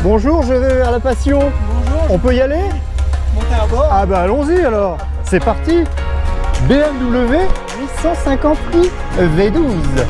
Bonjour, je vais vers la Passion. Bonjour. On peut y aller? Montez à bord. Ah bah allons-y alors. C'est parti. BMW 850i V12.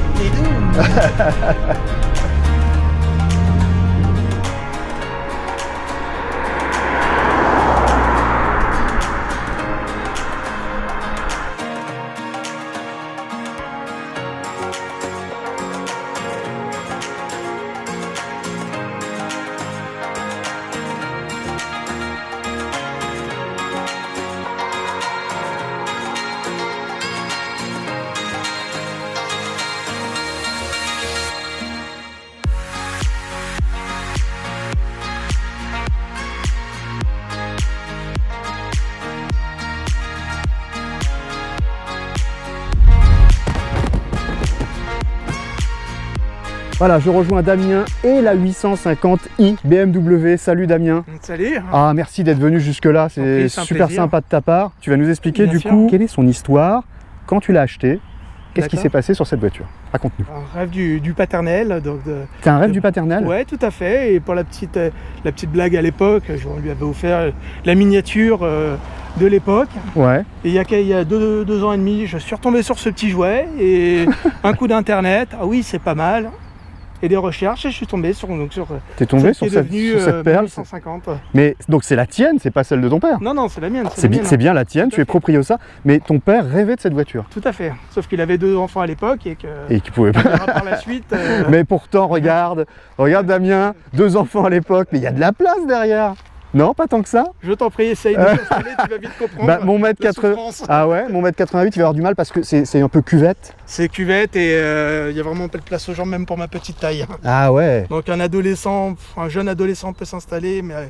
Voilà, je rejoins Damien et la 850i BMW. Salut Damien. Salut. Ah, merci d'être venu jusque là, c'est super sympa de ta part. Tu vas nous expliquer du coup quelle est son histoire, quand tu l'as acheté, qu'est-ce qui s'est passé sur cette voiture? Raconte-nous. Un rêve du paternel. C'est un rêve du paternel? Ouais, tout à fait. Et pour la petite blague à l'époque, on lui avait offert la miniature de l'époque. Ouais. Et il y a deux ans et demi, je suis retombé sur ce petit jouet et un coup d'internet. Ah oui, c'est pas mal. Et des recherches, et je suis tombé sur T'es tombé sur cette perle 150. Mais donc c'est la tienne, c'est pas celle de ton père? Non, non, c'est la mienne. C'est bien la tienne, tu es proprio ça. Mais ton père rêvait de cette voiture? Tout à fait. Sauf qu'il avait 2 enfants à l'époque et qu'il pouvait pas. Par la suite. Mais pourtant, regarde Damien, 2 enfants à l'époque, mais il y a de la place derrière. Non, pas tant que ça. Je t'en prie, essaye de s'installer, tu vas vite comprendre. Bah, mon mètre 80. Ah ouais, mon mètre 88, il va avoir du mal parce que c'est un peu cuvette. C'est cuvette et il n'y a vraiment pas de place aux jambes, même pour ma petite taille. Ah ouais. Donc un jeune adolescent peut s'installer, mais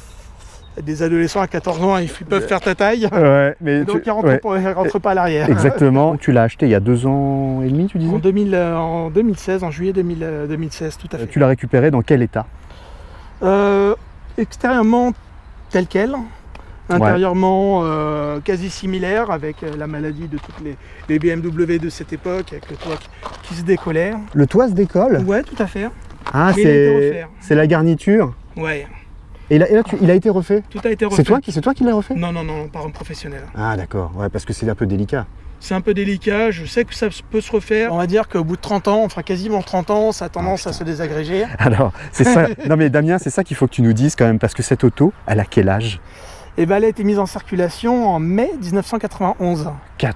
des adolescents à 14 ans, ils peuvent faire ta taille. Ouais, mais donc ils rentrent pas à l'arrière. Exactement. Tu l'as acheté il y a 2 ans et demi, tu disais? En 2016, en juillet 2016, tout à fait. Tu l'as récupéré dans quel état? Extérieurement tel quel, intérieurement quasi similaire, avec la maladie de toutes les BMW de cette époque, avec le toit qui se décollait. Le toit se décolle? Ouais, tout à fait. Ah, c'est la garniture? Ouais. Et là il a été refait? Tout a été refait. C'est toi qui l'as refait? Non, non, non, par un professionnel. Ah d'accord, ouais, parce que c'est un peu délicat. C'est un peu délicat, je sais que ça peut se refaire. On va dire qu'au bout de 30 ans, enfin quasiment 30 ans, ça a tendance à se désagréger. Alors, c'est ça. Non mais Damien, c'est ça qu'il faut que tu nous dises quand même, parce que cette auto, elle a quel âge? Eh ben, elle a été mise en circulation en mai 1991.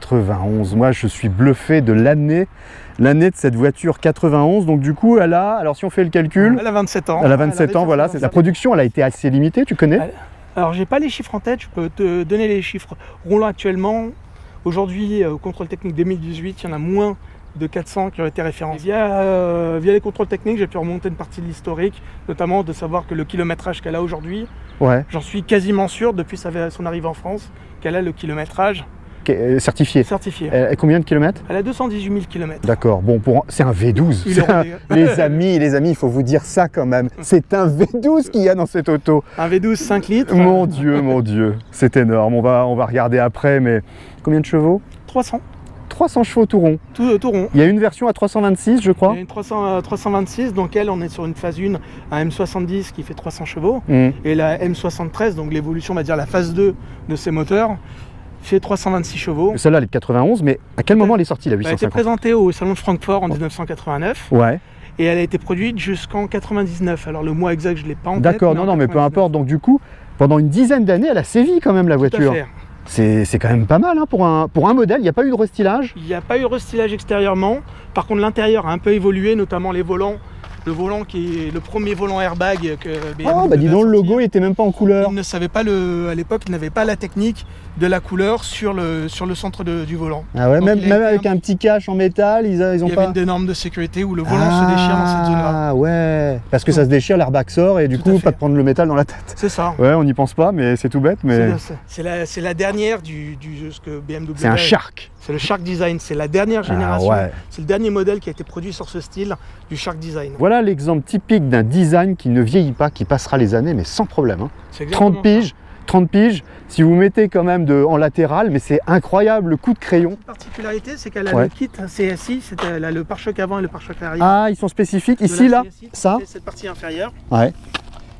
91, moi je suis bluffé de l'année de cette voiture 91, donc du coup elle a, alors si on fait le calcul... Elle a 27 ans. Elle a 27 ans, voilà. La production, elle a été assez limitée, tu connais? Alors j'ai pas les chiffres en tête, je peux te donner les chiffres roulant actuellement. Aujourd'hui, au contrôle technique 2018, il y en a moins de 400 qui ont été référencés. Via les contrôles techniques, j'ai pu remonter une partie de l'historique, notamment de savoir que le kilométrage qu'elle a aujourd'hui, j'en suis quasiment sûr, depuis son arrivée en France, qu'elle a le kilométrage certifié. Et combien de kilomètres? Elle a 218 000 km. D'accord, bon, c'est un V12. Les amis, il faut vous dire ça quand même. C'est un V12 qu'il y a dans cette auto. Un V12 5 litres. Mon Dieu, c'est énorme. On va regarder après, mais combien de chevaux? 300. 300 chevaux tout rond. Tout rond. Il y a une version à 326, je crois. Il y a une 326, donc on est sur une phase 1 à M70 qui fait 300 chevaux. Et la M73, donc l'évolution, on va dire la phase 2 de ces moteurs, fait 326 chevaux. Celle-là, elle est de 91, mais à quel moment elle est sortie, la 850? Elle a été présentée au Salon de Francfort en 1989. Ouais. Et elle a été produite jusqu'en 99. Alors le mois exact, je ne l'ai pas en tête. D'accord, non, mais peu importe. Donc du coup, pendant une dizaine d'années, elle a sévi quand même, la voiture. C'est quand même pas mal hein, pour un modèle. Il n'y a pas eu de restylage? Il n'y a pas eu de restylage extérieurement. Par contre, l'intérieur a un peu évolué, notamment les volants. Le volant qui est le premier volant airbag que BMW bah dis donc, le logo n'était même pas en couleur. Il ne savait pas, à l'époque, il n'avait pas la technique de la couleur sur le centre du volant. Ah ouais, même avec un petit cache en métal, ils ont pas... Il y avait des normes de sécurité où le volant se déchire dans cette zone-là. Ah ouais, parce que ça se déchire, l'airbag sort et du coup, pas de prendre le métal dans la tête. C'est ça. Ouais, on n'y pense pas, mais c'est tout bête. Mais... C'est la dernière ce que BMW... C'est un Shark. C'est le Shark Design, c'est la dernière génération. C'est le dernier modèle qui a été produit sur ce style du Shark Design. Voilà l'exemple typique d'un design qui ne vieillit pas, qui passera les années, mais sans problème. Hein. 30 piges, si vous mettez quand même en latéral, mais c'est incroyable le coup de crayon. La particularité, c'est qu'elle a le kit CSI, elle a le pare-choc avant et le pare-choc arrière. Ah, ils sont spécifiques. Ici, là, ça. Cette partie inférieure. Ouais.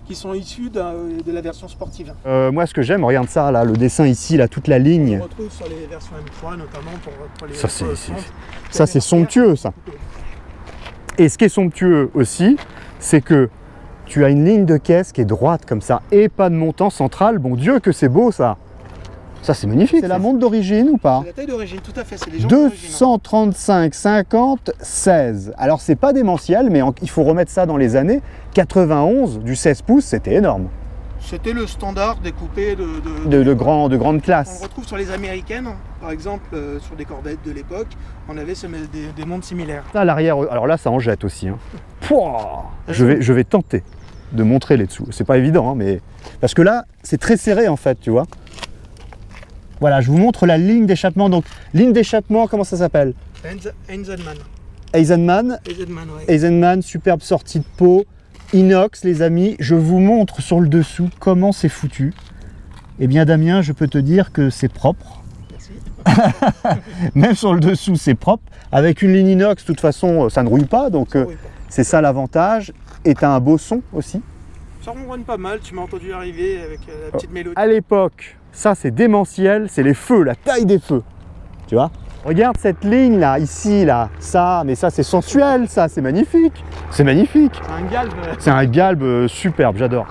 qui sont issus de la version sportive. Moi, ce que j'aime, regarde ça, là, le dessin ici, là, toute la ligne. On retrouve sur les versions M3 notamment pour les. Ça, c'est somptueux, ça. Et ce qui est somptueux aussi, c'est que tu as une ligne de caisse qui est droite comme ça, et pas de montant central. Bon Dieu, que c'est beau, ça. Ça, c'est magnifique. C'est la montre d'origine ou pas? C'est la taille d'origine, tout à fait. C'est les jantes d'origine. 235 50 16. Alors, c'est pas démentiel, mais il faut remettre ça dans les années 91, du 16 pouces, c'était énorme. C'était le standard découpé de grande classe. On le retrouve sur les américaines, par exemple, sur des corvettes de l'époque, on avait des montres similaires. Ça, à l'arrière, alors là, ça en jette aussi. Hein. Pouah, je vais tenter de montrer les dessous. C'est pas évident, hein, mais parce que là, c'est très serré en fait, tu vois. Voilà, je vous montre la ligne d'échappement. Donc, ligne d'échappement, comment ça s'appelle? Eisenman. Eisenman. Eisenman, ouais. Eisenman, superbe sortie de peau. Inox, les amis. Je vous montre sur le dessous comment c'est foutu. Eh bien, Damien, je peux te dire que c'est propre. Merci. Même sur le dessous, c'est propre. Avec une ligne inox, de toute façon, ça ne rouille pas. Donc, c'est ça l'avantage. Et tu as un beau son aussi. Ça ronronne pas mal. Tu m'as entendu arriver avec la petite mélodie. À l'époque, ça, c'est démentiel. C'est les feux, la taille des feux. Tu vois? Regarde cette ligne là, ici, là, ça, mais ça c'est sensuel, ça, c'est magnifique. C'est magnifique. C'est un galbe. C'est un galbe superbe, j'adore.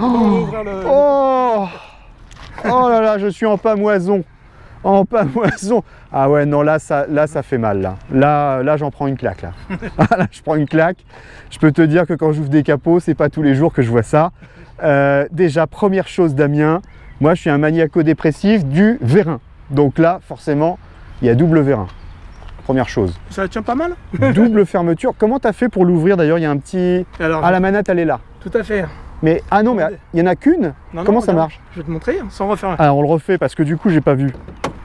Oh là là, je suis en pamoison. En pamoison. Ah ouais, non, là, ça fait mal, là. Là, j'en prends une claque, là. Là, je prends une claque. Je peux te dire que quand j'ouvre des capots, c'est pas tous les jours que je vois ça. Déjà, première chose, Damien, moi, je suis un maniaco-dépressif du vérin. Donc là, forcément, il y a double vérin. Première chose. Ça tient pas mal. Double fermeture. Comment tu as fait pour l'ouvrir? D'ailleurs, il y a un petit... Alors, la manette, elle est là. Tout à fait. Mais, ah non, mais il n'y en a qu'une? Comment ça marche? Je vais te montrer, sans refaire. Alors, on le refait parce que du coup, j'ai pas vu.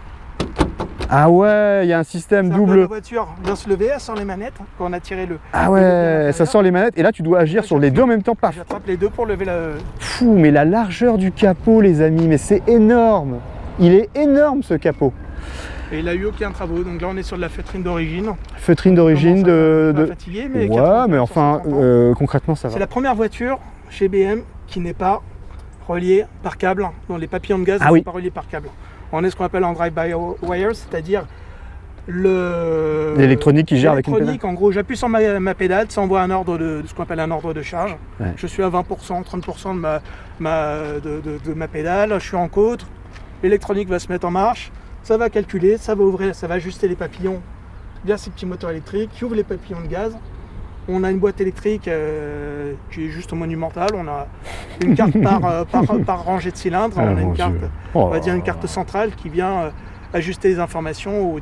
Ah ouais, il y a un système double... La voiture vient se lever, elle sort les manettes. Quand on a tiré le... Ah ouais, ça sort les manettes. Et là, tu dois agir sur les deux en même temps. Paf. J'attrape les deux pour lever la... Fou, mais la largeur du capot, les amis, mais c'est énorme. Il est énorme, ce capot. Et il a eu aucun travaux, donc là on est sur de la feutrine d'origine. Feutrine d'origine de... Fatigué, mais ouais, mais enfin, concrètement ça va. C'est la première voiture chez BM qui n'est pas reliée par câble, dont les papillons de gaz ne sont pas reliés par câble. On est ce qu'on appelle en drive-by-wire, c'est-à-dire l'électronique qui gère avec une pédale. En gros, j'appuie sur ma pédale, ça envoie un ordre de ce qu'on appelle un ordre de charge. Ouais. Je suis à 20%, 30% de ma pédale, je suis en côte, l'électronique va se mettre en marche. Ça va calculer, ça va ouvrir, ça va ajuster les papillons via ces petits moteurs électriques qui ouvrent les papillons de gaz. On a une boîte électrique qui est juste monumentale. On a une carte par rangée de cylindres. On a une carte, on va dire une carte centrale qui vient ajuster les informations aux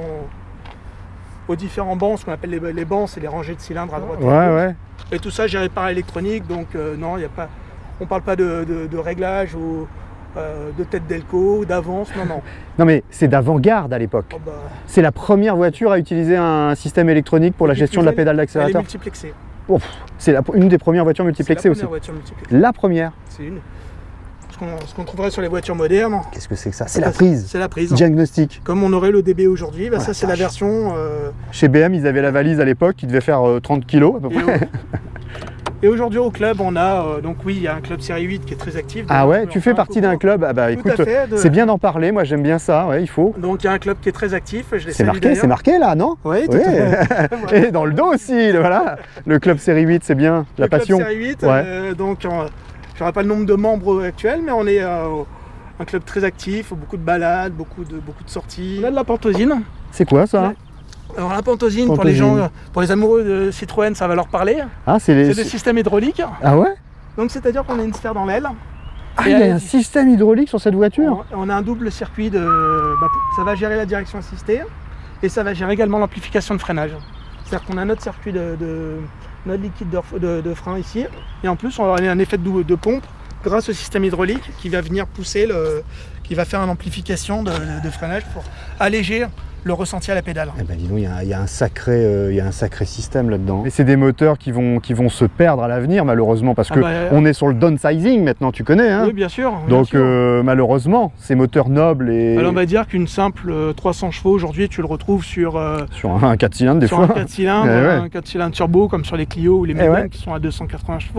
différents bancs, ce qu'on appelle les bancs, c'est les rangées de cylindres à droite et à gauche. Et tout ça géré par électronique. Donc non, il y a pas, on ne parle pas de réglage ou de tête d'Elco, d'avance, non. Non mais c'est d'avant-garde à l'époque. Oh bah... C'est la première voiture à utiliser un système électronique pour la gestion de la pédale d'accélérateur. Elle est multiplexée. Oh, c'est une des premières voitures multiplexées aussi. La première. C'est une. Ce qu'on trouverait sur les voitures modernes. Qu'est-ce que c'est que ça? C'est la prise. C'est la prise. Diagnostic. Comme on aurait le DB aujourd'hui, bah ça c'est la version... Chez BM, ils avaient la valise à l'époque qui devait faire 30 kg à peu près. Et aujourd'hui au club, on a, donc oui, il y a un club série 8 qui est très actif. Ah ouais, tu fais partie d'un club? Ah bah écoute, c'est bien d'en parler, moi j'aime bien ça, ouais, il faut. Donc il y a un club qui est très actif, c'est marqué là, non? Oui, tout à fait. Et dans le dos aussi, voilà, le club série 8, c'est bien, la passion. Le club série 8, ouais. Donc je n'aurai pas le nombre de membres actuels, mais on est un club très actif, beaucoup de balades, beaucoup de sorties. On a de la pentosine. C'est quoi ça? Alors la pentosine, pour les gens, pour les amoureux de Citroën, ça va leur parler. Ah, c'est le système hydraulique. Ah ouais? Donc c'est-à-dire qu'on a une sphère dans l'aile. Ah, il y a un système hydraulique sur cette voiture? On a un double circuit ça va gérer la direction assistée et ça va gérer également l'amplification de freinage. C'est-à-dire qu'on a notre circuit notre liquide de frein ici et en plus on a un effet de pompe grâce au système hydraulique qui va venir pousser, qui va faire une amplification de freinage pour alléger le ressenti à la pédale. Eh ben dis donc, il y a un sacré système là-dedans. Et c'est des moteurs qui vont se perdre à l'avenir malheureusement parce que on est sur le downsizing maintenant, tu connais hein? Oui, bien sûr. Donc malheureusement, ces moteurs nobles et... Alors on va dire qu'une simple 300 chevaux aujourd'hui, tu le retrouves sur un 4 cylindres des fois. Sur un 4 cylindres, un 4 cylindres turbo comme sur les Clio ou les Mégane qui sont à 280 chevaux.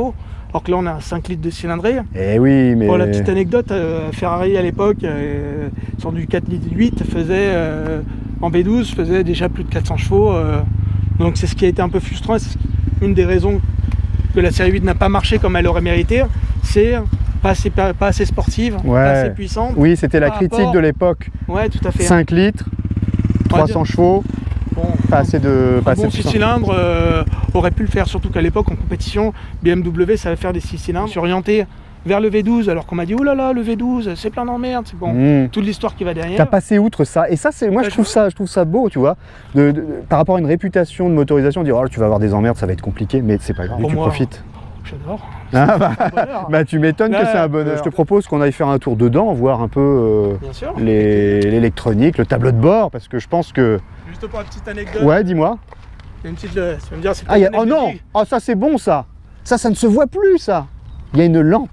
alors que là on a 5 litres de cylindrée. Eh oui, mais... Pour la petite anecdote, Ferrari à l'époque, sur du 4 litres 8, faisait, en V12, faisait déjà plus de 400 chevaux. Donc c'est ce qui a été un peu frustrant. Une des raisons que la série 8 n'a pas marché comme elle aurait mérité, c'est pas assez sportive, pas assez puissante. Oui, c'était la critique de l'époque. Ouais, tout à fait. 5 litres, 300 chevaux, pas assez de... Un bon 6 cylindres aurait pu le faire, surtout qu'à l'époque en compétition, BMW savait faire des 6 cylindres. Je suis orienté vers le V12 alors qu'on m'a dit oh là là, le V12 c'est plein d'emmerdes, c'est bon, toute l'histoire qui va derrière. T'as passé outre ça, et ça c'est, moi je trouve ça beau, tu vois, par rapport à une réputation de motorisation, dire oh tu vas avoir des emmerdes, ça va être compliqué, mais c'est pas grave, tu profites. J'adore. Ah bah tu m'étonnes que c'est un bonheur. Je te propose qu'on aille faire un tour dedans, voir un peu l'électronique, le tableau de bord, parce que je pense que... Juste pour la petite anecdote. Ouais, dis-moi. Il y a une petite... tu vas me dire, c'est oh non, oh ça c'est bon ça. Ça ne se voit plus ça. Il y a une lampe.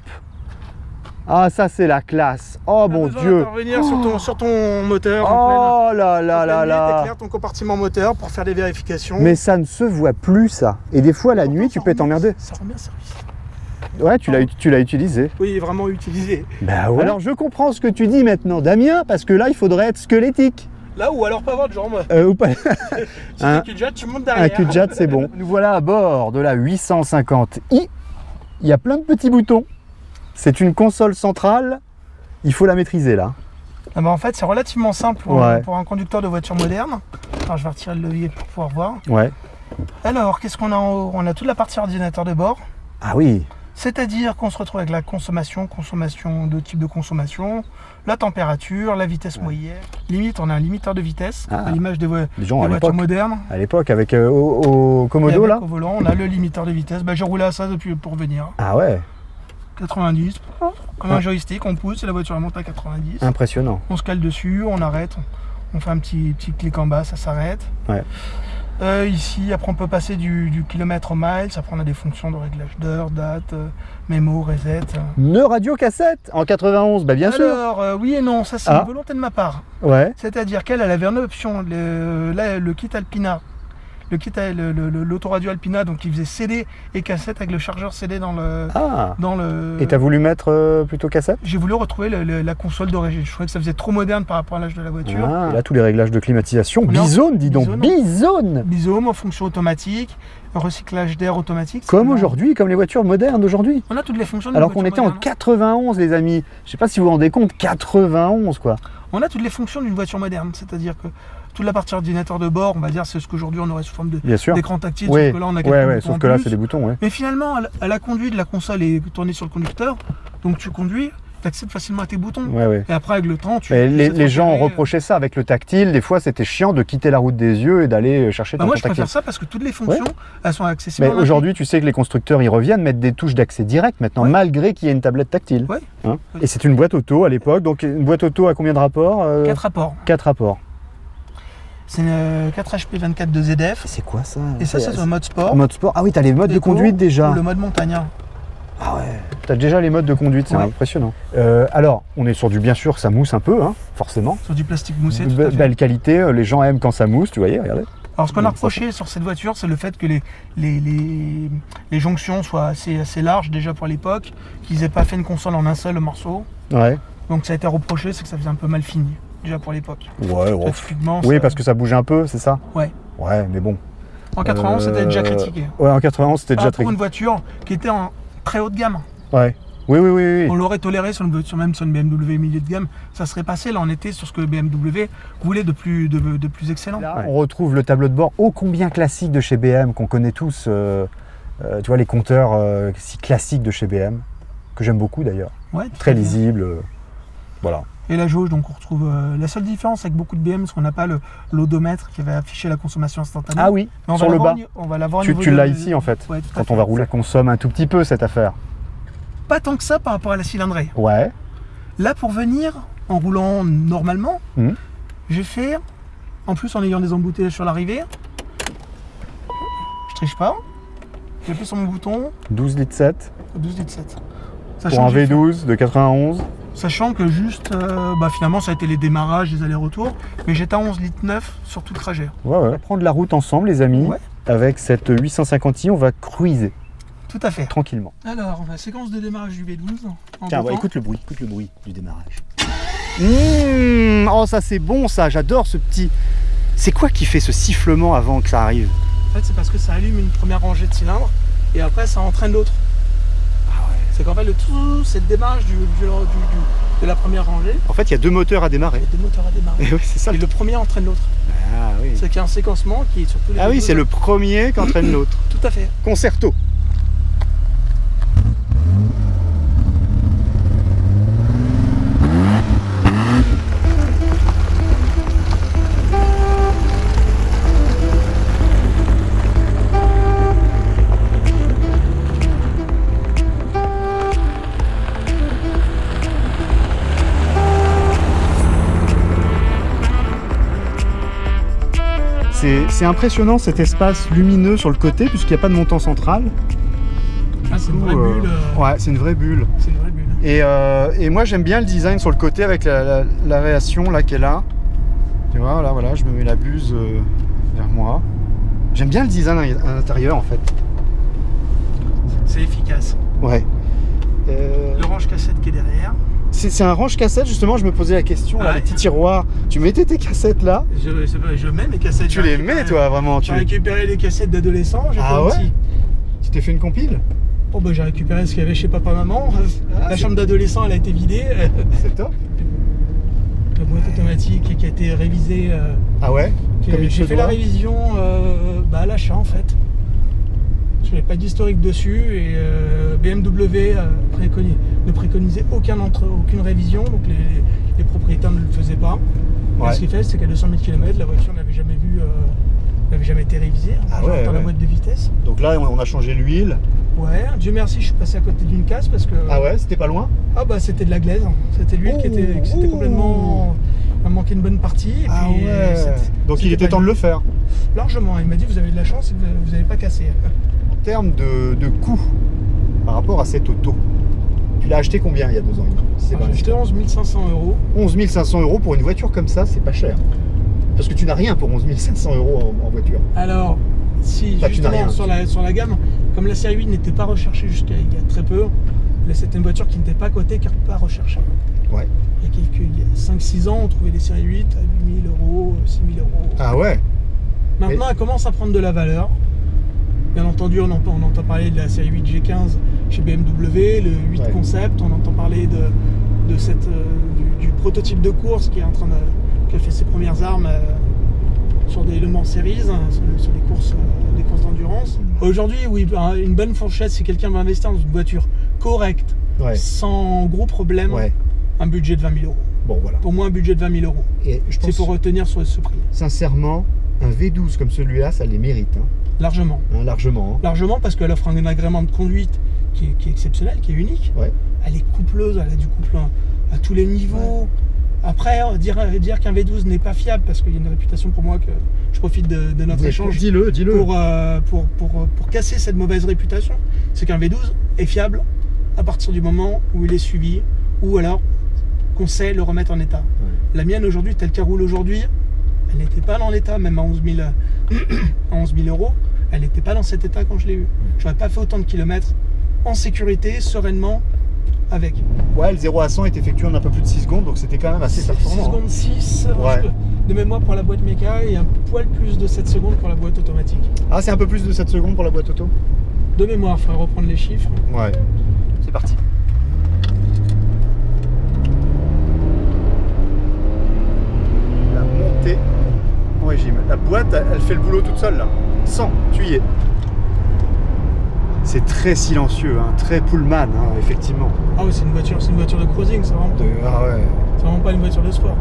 Ah ça c'est la classe. Oh mon Dieu. Intervenir sur ton moteur. Oh là là là là. T'éclaires ton compartiment moteur pour faire des vérifications. Mais ça ne se voit plus ça. Et des fois la nuit tu peux t'emmerder. Ça rend bien service. Ouais, tu l'as utilisé. Oui, vraiment utilisé. Bah ouais. Alors je comprends ce que tu dis maintenant, Damien, parce que là il faudrait être squelettique. Là ou alors pas avoir de jambes. Ou pas. Si un cul-de-jatte, tu montes derrière. Un cul-de-jatte, c'est bon. Nous voilà à bord de la 850i. Il y a plein de petits boutons. C'est une console centrale. Il faut la maîtriser là. Ah bah en fait, c'est relativement simple pour un conducteur de voiture moderne. Alors je vais retirer le levier pour pouvoir voir. Ouais. Alors, qu'est-ce qu'on a en haut? On a toute la partie ordinateur de bord. Ah oui. C'est-à-dire qu'on se retrouve avec la consommation de type de consommation, la température, la vitesse moyenne. Limite, on a un limiteur de vitesse, à l'image des voitures modernes. À l'époque, avec au Komodo là. Au volant, on a le limiteur de vitesse. Bah, j'ai roulé à ça depuis pour venir. Ah ouais. 90, comme un joystick, on pousse et la voiture monte à 90. Impressionnant. On se cale dessus, on arrête, on fait un petit clic en bas, ça s'arrête. Ouais. Ici, après on peut passer du kilomètre au miles, après on a des fonctions de réglage d'heure, date, mémo, reset. Nœud radio cassette en 91, bah bien sûr. Alors, oui et non, ça c'est une volonté de ma part. Ouais. C'est-à-dire qu'elle avait une option, le kit Alpina. Le kit, l'autoradio Alpina, donc il faisait CD et cassette avec le chargeur CD dans le... Et t'as voulu mettre plutôt cassette? J'ai voulu retrouver la console d'origine. Je trouvais que ça faisait trop moderne par rapport à l'âge de la voiture. Ah, là, tous les réglages de climatisation. Bizone, dis donc. Bizone. Bizone en fonction automatique, recyclage d'air automatique. Comme aujourd'hui, comme les voitures modernes d'aujourd'hui. On a toutes les fonctions. Alors qu'on était en 91, les amis. Je sais pas si vous vous rendez compte, 91 quoi. On a toutes les fonctions d'une voiture moderne, c'est-à-dire que toute la partie ordinateur de bord, on va dire, c'est ce qu'aujourd'hui on aurait sous forme d'écran tactile, sauf que là on a quelques boutons sauf que là c'est des boutons. Ouais. Mais finalement, à la conduite, la console est tournée sur le conducteur, donc tu conduis, tu accèdes facilement à tes boutons. Et après, avec le temps, les gens ont reproché ça avec le tactile. Des fois, c'était chiant de quitter la route des yeux et d'aller chercher ton moi, tactile. Je préfère ça parce que toutes les fonctions, elles sont accessibles. Mais aujourd'hui, tu sais que les constructeurs, ils reviennent mettre des touches d'accès direct maintenant, malgré qu'il y ait une tablette tactile. Et c'est une boîte auto à l'époque. Donc, une boîte auto à combien de rapports? 4 rapports. 4 rapports. C'est une 4HP24 de ZF. C'est quoi ça? Et ça, c'est le mode sport. Mode sport. Ah oui, t'as les modes de conduite déjà. Ou le mode montagnard. Ah ouais. T'as déjà les modes de conduite, c'est impressionnant. Alors, on est sur bien sûr, ça mousse un peu, hein, forcément. Sur du plastique moussé. Belle qualité, les gens aiment quand ça mousse, tu voyais, regardez. Alors, ce qu'on a reproché sur cette voiture, c'est le fait que les jonctions soient assez larges déjà pour l'époque, qu'ils n'aient pas fait une console en un seul morceau. Ouais. Donc, ça a été reproché, c'est que ça faisait un peu mal fini. Déjà pour l'époque. Oui, parce que ça bougeait un peu, c'est ça? Ouais. Ouais, mais bon. En 91, c'était déjà critiqué. Ouais, en 91, c'était déjà pour une voiture qui était en très haut de gamme. Ouais. Oui. On l'aurait toléré même sur une BMW milieu de gamme, ça serait passé. Là, on était sur ce que BMW voulait de plus excellent. Là, on retrouve le tableau de bord ô combien classique de chez BM, qu'on connaît tous. Tu vois, les compteurs si classiques de chez BM, que j'aime beaucoup d'ailleurs. Ouais, très lisible. Voilà. Et la jauge, donc on retrouve la seule différence avec beaucoup de BM, c'est qu'on n'a pas l'odomètre qui va afficher la consommation instantanée. Ah oui, sur le bas. On va l'avoir. Tu l'as ici en fait. Ouais, quand on va rouler, ça consomme un tout petit peu cette affaire. Pas tant que ça par rapport à la cylindrée. Ouais. Là, pour venir, en roulant normalement, j'ai fait, en plus en ayant des embouteillages sur l'arrivée, je triche pas, j'ai appuyé sur mon bouton. 12 litres 7. 12 litres 7. Pour un V12 de 91. Sachant que juste, finalement, ça a été les démarrages, les allers-retours, mais j'étais à 11 litres 9 sur tout le trajet. Ouais. On va prendre la route ensemble, les amis. Ouais. Avec cette 850i, on va cruiser. Tout à fait. tranquillement. Alors, la séquence de démarrage du V12. Tiens, ouais, écoute le bruit du démarrage. Oh, ça c'est bon ça, j'adore ce petit... C'est quoi qui fait ce sifflement avant que ça arrive? En fait, c'est parce que ça allume une première rangée de cylindres et après ça entraîne l'autre. Ah ouais. C'est qu'en fait, c'est le démarrage de la première rangée. En fait, il y a deux moteurs à démarrer. Il y a deux moteurs à démarrer. Et oui, c'est ça. Et le premier entraîne l'autre. Ah oui. C'est qu'il y a un séquencement qui est sur tous les Ah oui, deux. c'est le premier qui entraîne l'autre. Tout à fait. Concerto. C'est impressionnant cet espace lumineux sur le côté puisqu'il n'y a pas de montant central. Ah, c'est une vraie bulle. Ouais, c'est une vraie bulle. C'est une vraie bulle. Et moi j'aime bien le design sur le côté avec l'aération là qui est là. Tu vois, là voilà, je me mets la buse vers moi. J'aime bien le design à l'intérieur en fait. C'est efficace. Ouais. Le range cassette qui est derrière. C'est un range cassette justement, je me posais la question, là, les petits tiroirs. Tu mettais tes cassettes là? Je mets mes cassettes. Tu les mets toi vraiment? J'ai récupéré les cassettes d'adolescents. Ah ouais? Tu t'es fait une compile? Oh bah j'ai récupéré ce qu'il y avait chez papa-maman. La chambre d'adolescent elle a été vidée. C'est top. La boîte automatique qui a été révisée. Ah ouais? J'ai fait la révision à l'achat en fait. Je n'avais pas d'historique dessus et BMW ne préconisait aucune révision, donc les propriétaires ne le faisaient pas. Ouais. Ce qu'il fait, c'est qu'à 200 000 km, la voiture n'avait jamais été révisée dans la boîte de vitesse. Donc là, on a changé l'huile. Ouais, Dieu merci, je suis passé à côté d'une casse parce que... Ah ouais, c'était pas loin? Ah bah c'était de la glaise, c'était l'huile qui était complètement... Il manquait une bonne partie. Et ah puis, ouais. Donc il était temps de le faire. Largement, il m'a dit vous avez de la chance, vous n'avez pas cassé. En termes de coût par rapport à cette auto, tu l'as acheté combien il y a 2 ans? J'ai acheté 11 500 €. 11 500 € pour une voiture comme ça, c'est pas cher. Parce que tu n'as rien pour 11 500 € en voiture. Alors, si justement sur la gamme, comme la série 8 n'était pas recherchée jusqu'à il y a très peu, c'était une voiture qui n'était pas cotée car pas recherchée. Ouais. Il y a 5-6 ans, on trouvait des séries 8 à 8 000 €, 6 000 €. Ah ouais. Maintenant, elle commence à prendre de la valeur. Bien entendu, on entend parler de la série 8 G15 chez BMW, le 8 Concept, on entend parler du prototype de course qui a fait ses premières armes sur des Le Mans Series, sur des courses d'endurance. Aujourd'hui, oui, une bonne fourchette, si quelqu'un veut investir dans une voiture correcte, sans gros problème, un budget de 20 000 €. Bon, voilà. Pour moi, un budget de 20 000 €. Et je pense, c'est pour retenir sur ce prix. Sincèrement, un V12 comme celui-là, ça les mérite. Hein. Largement. Largement. Largement parce qu'elle offre un agrément de conduite qui est exceptionnel, qui est unique. Ouais. Elle est coupleuse, elle a du couple à tous les niveaux. Ouais. Après, dire qu'un V12 n'est pas fiable, parce qu'il y a une réputation pour moi que je profite de notre échange. Dis-le. Pour casser cette mauvaise réputation, c'est qu'un V12 est fiable à partir du moment où il est suivi, ou alors qu'on sait le remettre en état. Ouais. La mienne aujourd'hui, telle qu'elle roule aujourd'hui, elle n'était pas dans l'état, même à 11 000 €. Elle n'était pas dans cet état quand je l'ai eu. J'aurais pas fait autant de kilomètres en sécurité, sereinement, avec. Ouais, le 0 à 100 est effectué en un peu plus de 6 secondes, donc c'était quand même assez performant. 6 secondes 6, de mémoire pour la boîte méca, et un poil plus de 7 secondes pour la boîte automatique. Ah, c'est un peu plus de 7 secondes pour la boîte auto? De mémoire, il faudrait reprendre les chiffres. Ouais, c'est parti. La montée en régime. La boîte, elle fait le boulot toute seule là, sans tuer. C'est très silencieux, hein, très pullman, hein, effectivement. Ah oui, c'est une voiture de cruising, c'est vraiment, c'est vraiment pas une voiture de sport.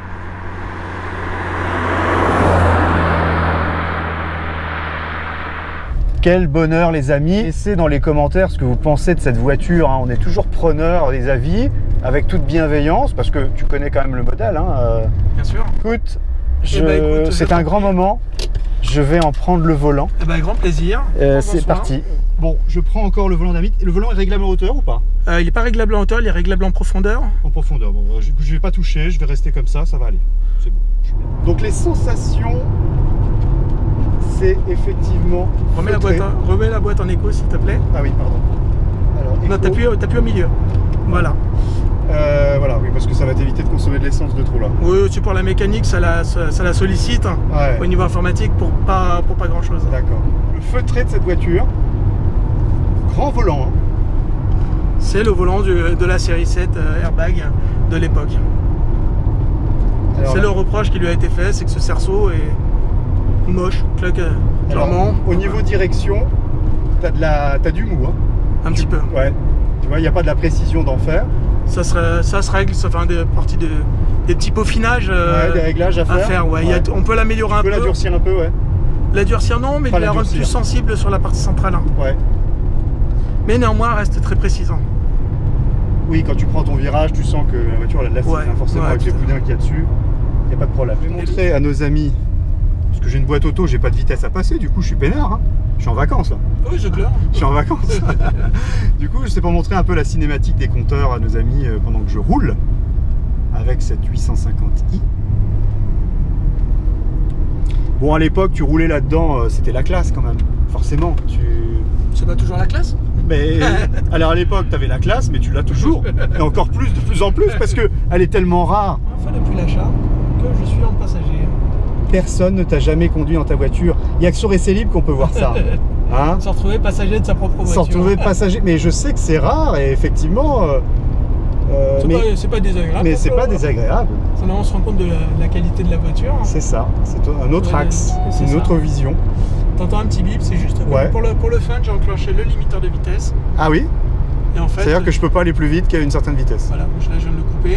Quel bonheur les amis. Laissez dans les commentaires ce que vous pensez de cette voiture, hein. On est toujours preneur des avis, avec toute bienveillance, parce que tu connais quand même le modèle. Hein. Bien sûr. Écoute, c'est un grand moment. Je vais en prendre le volant. Eh ben, grand plaisir. C'est parti. Bon, je prends encore le volant d'Amit. Le volant est réglable en hauteur ou pas? Il n'est pas réglable en hauteur, il est réglable en profondeur. En profondeur, bon, je vais pas toucher, je vais rester comme ça va aller. C'est bon. Donc les sensations, c'est effectivement... Remets la boîte en écho s'il te plaît. Ah oui, pardon. Alors, Non, t'appuies au milieu. Voilà. Voilà, oui, parce que ça va t'éviter de consommer de l'essence de trop là. Oui, c'est pour la mécanique, ça la sollicite Ouais. au niveau informatique pour pas grand chose. D'accord. Le feutré de cette voiture, grand volant. Hein. C'est le volant de la série 7 Airbag de l'époque. C'est le reproche qui lui a été fait, c'est que ce cerceau est moche, clairement. Au niveau direction, t'as du mou. Hein. Un petit peu. Ouais. Tu vois, il n'y a pas de la précision d'enfer. Ça se règle, ça fait des petits peaufinages des réglages à faire. Ouais. Ouais. On peut l'améliorer un peu. On peut la durcir un peu, ouais. La durcir non, mais la rendre plus sensible sur la partie centrale. Ouais. Mais néanmoins, elle reste très précisant. Oui, quand tu prends ton virage, tu sens que la voiture elle a de l'assise, forcément avec les boudins qu'il y a dessus. Il n'y a pas de problème. Je vais montrer à nos amis, parce que j'ai une boîte auto, j'ai pas de vitesse à passer, du coup je suis peinard. Hein. Je suis en vacances là. Oui, c'est clair. Je suis en vacances. Du coup, c'est pour montrer un peu la cinématique des compteurs à nos amis pendant que je roule avec cette 850i. Bon, à l'époque, tu roulais là-dedans, c'était la classe quand même, forcément. C'est pas toujours la classe? Mais alors à l'époque, tu avais la classe, mais tu l'as toujours. Et encore plus, de plus en plus, parce qu'elle est tellement rare. Enfin, depuis l'achat, que je suis en passager. Personne ne t'a jamais conduit dans ta voiture. Il n'y a que sur Essai Libre qu'on peut voir ça. Hein? Se retrouver passager de sa propre voiture. Se retrouver passager. Mais je sais que c'est rare et effectivement. C'est pas désagréable. Mais c'est pas désagréable. On se rend compte de la qualité de la voiture. C'est ça. C'est un autre axe. C'est une autre vision. T'entends un petit bip, c'est juste pour le fun, j'ai enclenché le limiteur de vitesse. Ah oui? Et en fait, c'est-à-dire que je peux pas aller plus vite qu'à une certaine vitesse. Voilà, là je viens de le couper.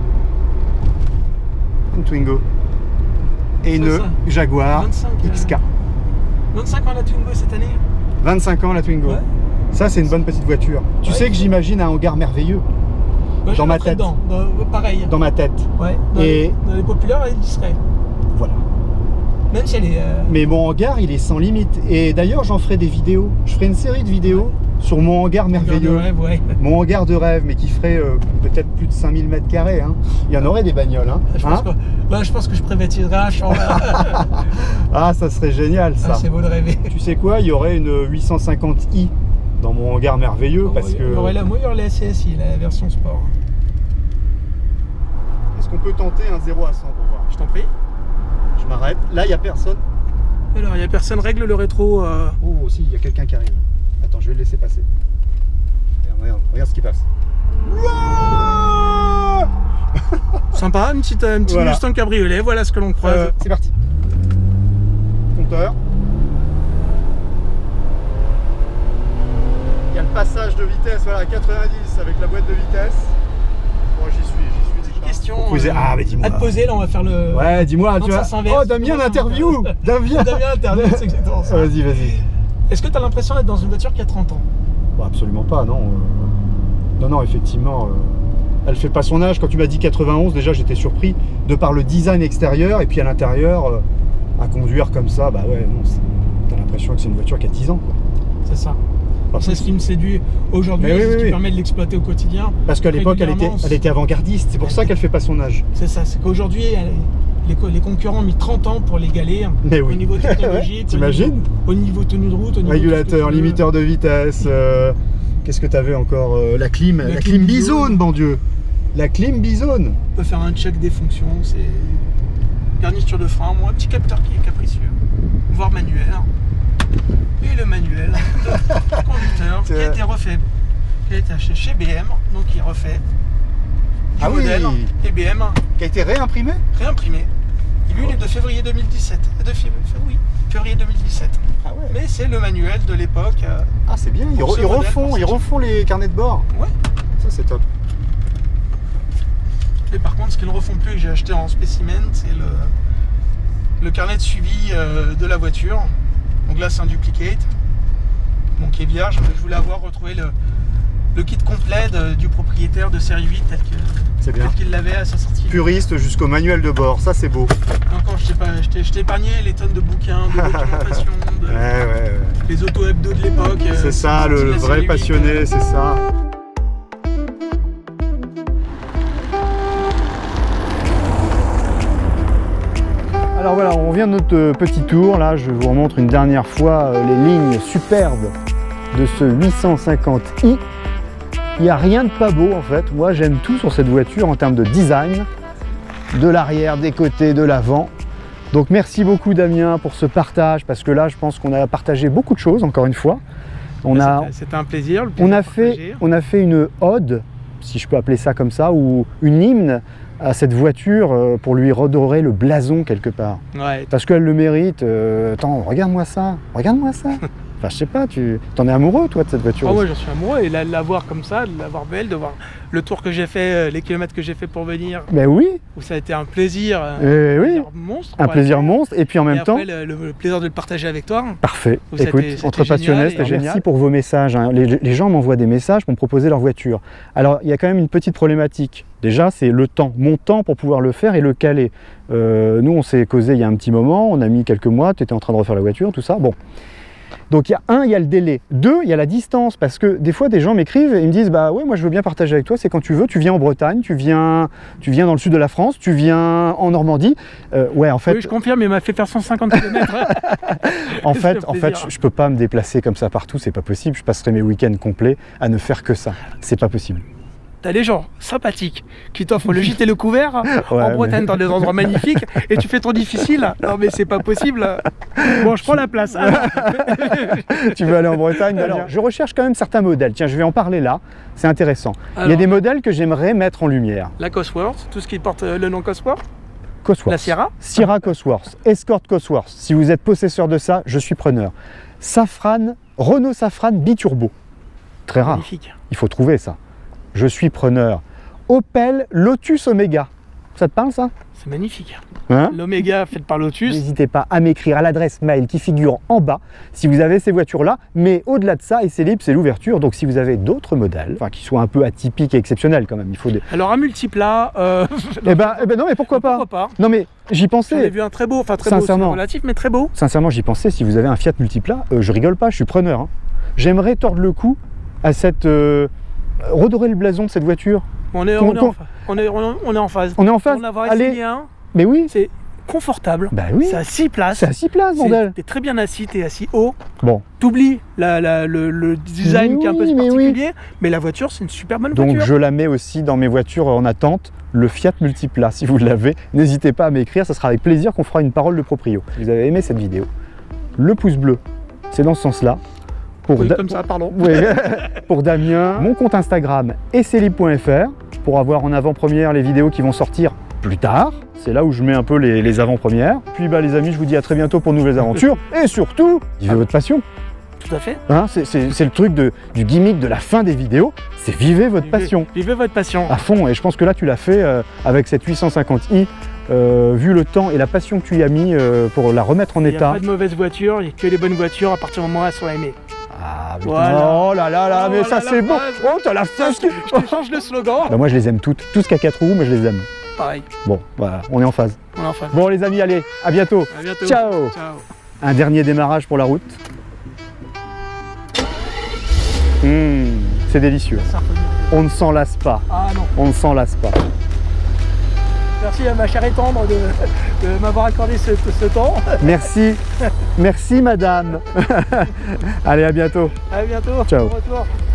Une Twingo. Et une Jaguar 25, XK. 25 ans la Twingo cette année? 25 ans la Twingo. Ouais. Ça c'est une bonne petite voiture. Tu sais que j'imagine un hangar merveilleux. Dans ma tête. Pareil. Dans ma tête. Ouais. Dans les populaires, elle y serait. Voilà. Même si elle est... Mais mon hangar, il est sans limite. Et d'ailleurs, j'en ferai des vidéos. Je ferai une série de vidéos sur mon hangar merveilleux. De rêve, ouais. Mon hangar de rêve, mais qui ferait peut-être plus de 5000 m². Hein. Il y en aurait des bagnoles. Hein. Je pense que je privatiserai un champ là. Ah, ça serait génial, ça. C'est beau de rêver. Tu sais quoi? Il y aurait une 850i dans mon hangar merveilleux. Parce que... il y aurait la CSI, la version sport. Est-ce qu'on peut tenter un 0 à 100 pour voir? Je t'en prie. Je m'arrête. Là, il n'y a personne. Alors, il n'y a personne. Règle le rétro. Oh, si, il y a quelqu'un qui arrive. Attends, je vais le laisser passer. Regarde ce qui passe. Sympa, une petite Mustang cabriolet. Voilà ce que l'on croise. C'est parti. Compteur. Il y a le passage de vitesse, voilà, 90 avec la boîte de vitesse. Bon, j'y suis. Question mais dis-moi. À te poser, là on va faire le... Ouais, dis-moi, tu vois. Oh, Damien interview. Damien interview, c'est exactement ça. Vas-y. Est-ce que tu as l'impression d'être dans une voiture qui a 30 ans? Bah, absolument pas, non. Non, effectivement. Elle fait pas son âge. Quand tu m'as dit 91, déjà j'étais surpris de par le design extérieur et puis à l'intérieur, à conduire comme ça, bah ouais, non, t'as l'impression que c'est une voiture qui a 10 ans. C'est ça. C'est ce qui me séduit aujourd'hui, ce qui permet de l'exploiter au quotidien. Parce qu'à l'époque, elle était avant-gardiste, c'est pour ça qu'elle fait pas son âge. C'est ça, c'est qu'aujourd'hui, les concurrents ont mis 30 ans pour l'égaler. Mais oui. Au niveau technologique, t'imagines? Au niveau tenue de route, au niveau régulateur, limiteur de vitesse, qu'est-ce que t'avais encore? La clim bizone, bon Dieu. La clim bizone. On peut faire un check des fonctions, c'est garniture de frein, un petit capteur qui est capricieux, voire manuel. Et le manuel de conducteur qui a été refait, qui a été acheté chez BM, donc il refait du modèle et BM. Qui a été réimprimé? Réimprimé. Et lui, il est de février 2017. Février 2017. Ah ouais. Mais c'est le manuel de l'époque. Ah, c'est bien, ils refont les carnets de bord. Ouais. Ça, c'est top. Et par contre, ce qu'ils ne refont plus et que j'ai acheté en spécimen, c'est le carnet de suivi de la voiture. Donc là, c'est un duplicate, donc qui est vierge. Je voulais retrouvé le kit complet du propriétaire de série 8 tel qu'il l'avait à sa sortie. Puriste jusqu'au manuel de bord, ça c'est beau. Encore, je t'ai épargné les tonnes de bouquins, de documentation, les auto-hebdo de l'époque. C'est ça, le vrai passionné, c'est ça. Alors voilà, on revient de notre petit tour. Là, je vous remontre une dernière fois les lignes superbes de ce 850i. Il n'y a rien de pas beau en fait. Moi, j'aime tout sur cette voiture en termes de design, de l'arrière, des côtés, de l'avant. Donc merci beaucoup Damien pour ce partage, parce que là, je pense qu'on a partagé beaucoup de choses, encore une fois. C'était un plaisir. On a fait une ode, si je peux appeler ça comme ça, ou une hymne à cette voiture pour lui redorer le blason quelque part. Ouais. Parce qu'elle le mérite. Attends, regarde-moi ça, regarde-moi ça. Enfin, je sais pas, tu t'en es amoureux toi de cette voiture? Ah ouais, j'en suis amoureux, et là, de la voir comme ça, de la voir belle, de voir le tour que j'ai fait, les kilomètres que j'ai fait pour venir. Ben oui. Où ça a été un plaisir, oui. Monstre. Un plaisir monstre, et puis en même temps. Après, le plaisir de le partager avec toi. Parfait. Écoute, entre passionnés, c'était génial. Merci pour vos messages. Hein. Les gens m'envoient des messages pour me proposer leur voiture. Alors, il y a quand même une petite problématique. Déjà, c'est le temps. Mon temps pour pouvoir le faire et le caler. Nous, on s'est causé il y a un petit moment, on a mis quelques mois, tu étais en train de refaire la voiture, tout ça. Bon. Donc, il y a le délai. 2, il y a la distance, parce que des fois, des gens m'écrivent et ils me disent, bah ouais, moi je veux bien partager avec toi, c'est quand tu veux, tu viens en Bretagne, tu viens dans le sud de la France, tu viens en Normandie. Ouais, en fait... Oui, je confirme, il m'a fait faire 150 km. en fait, je peux pas me déplacer comme ça partout, c'est pas possible. Je passerai mes week-ends complets à ne faire que ça. C'est pas possible. T'as des gens sympathiques qui t'offrent le gîte et le couvert en Bretagne dans des endroits magnifiques, et tu fais ton difficile. Non mais c'est pas possible. Bon, je prends la place. Tu veux aller en Bretagne? Alors, je recherche quand même certains modèles. Tiens, je vais en parler là. C'est intéressant. Il y a des modèles que j'aimerais mettre en lumière. La Cosworth, tout ce qui porte le nom Cosworth. Cosworth. La Sierra. Sierra Cosworth. Escort Cosworth. Si vous êtes possesseur de ça, je suis preneur. Safran, Renault Safran biturbo. Très rare. Magnifique. Il faut trouver ça. Je suis preneur. Opel Lotus Omega. Ça te parle ça? C'est magnifique. Hein? L'Omega faite par Lotus. N'hésitez pas à m'écrire à l'adresse mail qui figure en bas si vous avez ces voitures-là. Mais au-delà de ça, et c'est libre, c'est l'ouverture. Donc si vous avez d'autres modèles, enfin qui soient un peu atypiques et exceptionnels quand même, il faut des... Alors un multiplat. Eh ben non, mais pourquoi pas? Non mais j'y pensais. J'en ai vu un très beau, enfin très beau, c'est relatif, mais très beau. Sincèrement, j'y pensais. Si vous avez un Fiat multiplat, je rigole pas, je suis preneur. Hein. J'aimerais tordre le cou à cette redorer le blason de cette voiture. On est en phase. On est en phase. On a avoir essayé un. Mais oui. C'est confortable. Bah oui. C'est à 6 places. C'est à 6 places, bordel. T'es très bien assis, t'es assis haut. Bon. T'oublies le design qui est un peu particulier, mais la voiture, c'est une super bonne voiture. Donc je la mets aussi dans mes voitures en attente, le Fiat Multipla. Si vous l'avez, n'hésitez pas à m'écrire, ça sera avec plaisir qu'on fera une parole de proprio. Si vous avez aimé cette vidéo, le pouce bleu, c'est dans ce sens-là. Comme ça, pardon. Oui, pour Damien, mon compte Instagram esselib.fr pour avoir en avant-première les vidéos qui vont sortir plus tard. C'est là où je mets un peu les avant-premières. Puis les amis, je vous dis à très bientôt pour de nouvelles aventures. Et surtout, vivez votre passion. Tout à fait. Hein, c'est le truc du gimmick de la fin des vidéos, c'est vivez votre passion. Vivez votre passion. À fond, et je pense que là tu l'as fait avec cette 850i. Vu le temps et la passion que tu y as mis pour la remettre en état. Il n'y a pas de mauvaises voitures, il n'y a que les bonnes voitures à partir du moment où elles sont aimées. Ah, voilà. Oh là là là, mais ça c'est bon. Oh, t'as la face. Je te change le slogan. Bah moi je les aime toutes. Tout ce qui a 4 roues, moi je les aime. Pareil. Bon, voilà, on est en phase. On est en phase. Bon les amis, allez, à bientôt. À bientôt. Ciao. Ciao. Un dernier démarrage pour la route. C'est délicieux. On ne s'en lasse pas. Ah non. On ne s'en lasse pas. Merci à ma chère et tendre de m'avoir accordé ce temps. Merci. Merci madame. Allez, à bientôt. À bientôt. Ciao. Bon retour.